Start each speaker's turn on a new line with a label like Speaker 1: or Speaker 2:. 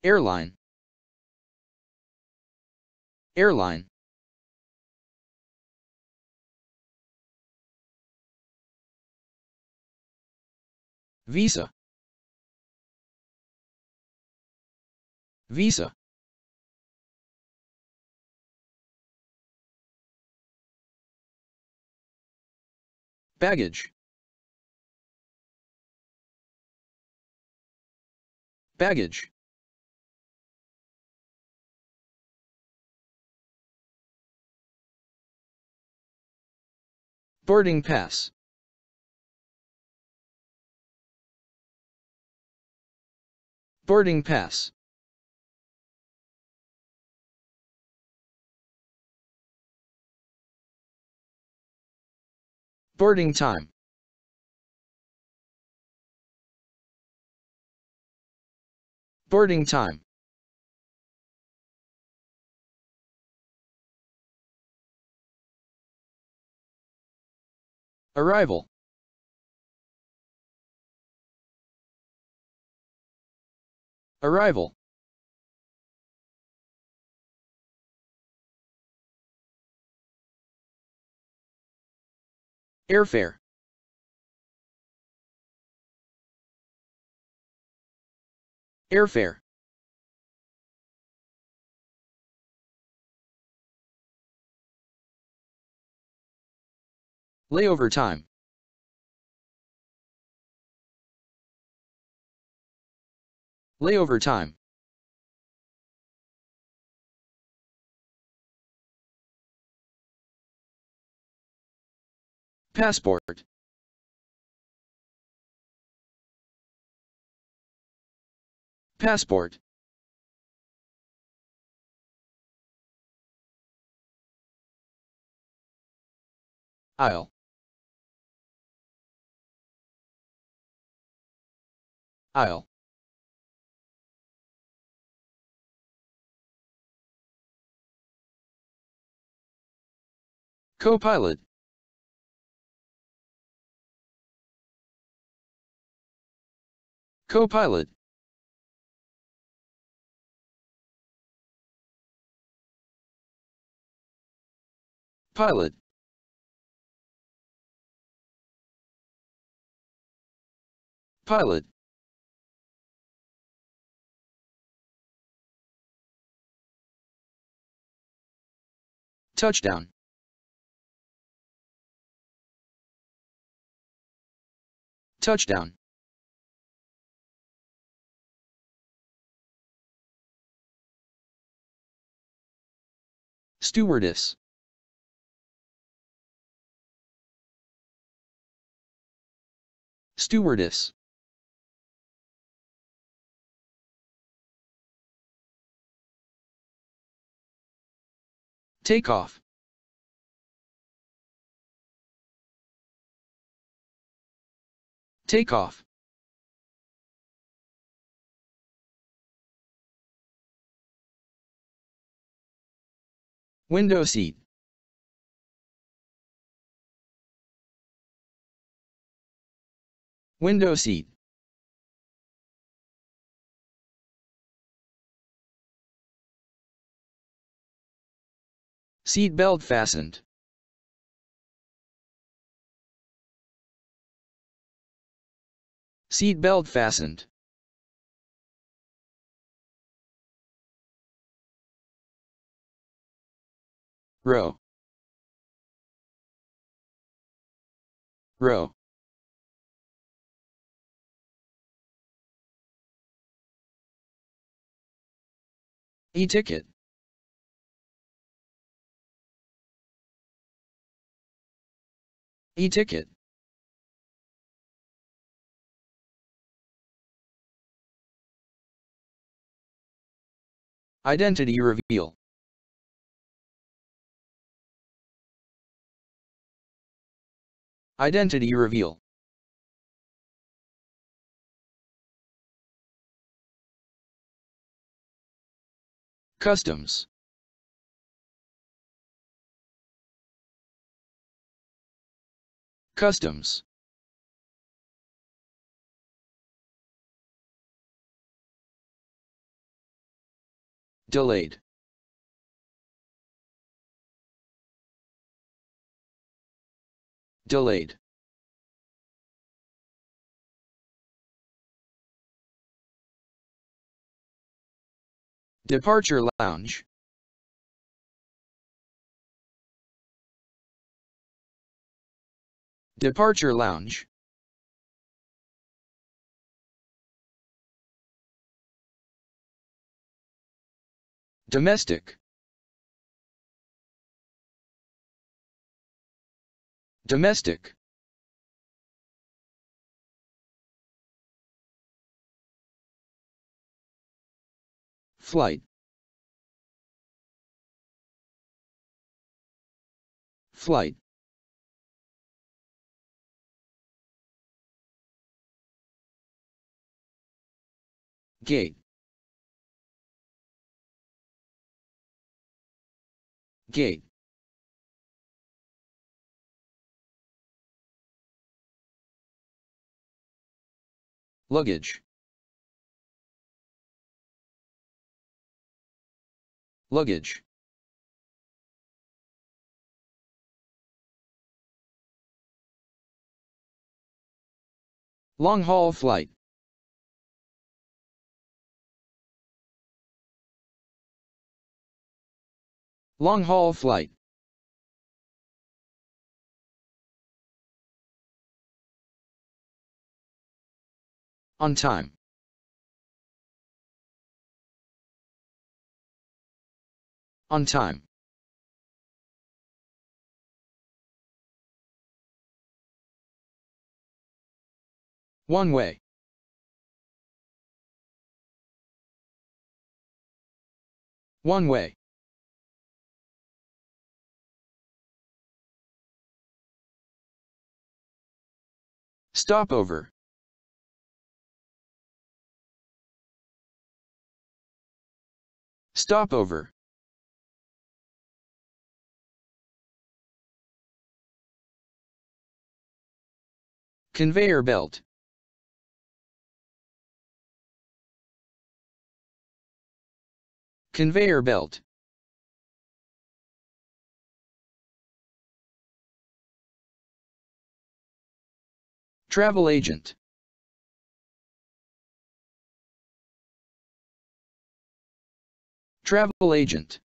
Speaker 1: Airline. Airline. Visa. Visa. Baggage. Baggage. Boarding pass. Boarding pass. Boarding time. Boarding time. Arrival. Arrival. Airfare. Airfare. Layover time. Layover time. Passport. Passport. Aisle. Aisle. Co-pilot. Co-pilot. Pilot. Pilot. Touchdown. Touchdown. Stewardess. Stewardess. Takeoff. Takeoff. Window seat. Window seat. Seat belt fastened. Seat belt fastened. Row. Row. E-ticket. E-ticket. Identity reveal. Identity reveal. Customs. Customs. Delayed. Delayed. Departure lounge. Departure lounge. Domestic. Domestic. Flight. Flight. Gate. Gate. Luggage. Luggage. Long-haul flight. Long-haul flight. On time. On time. One way. One way. Stopover. Stopover. Conveyor belt. Conveyor belt. Travel agent. Travel agent.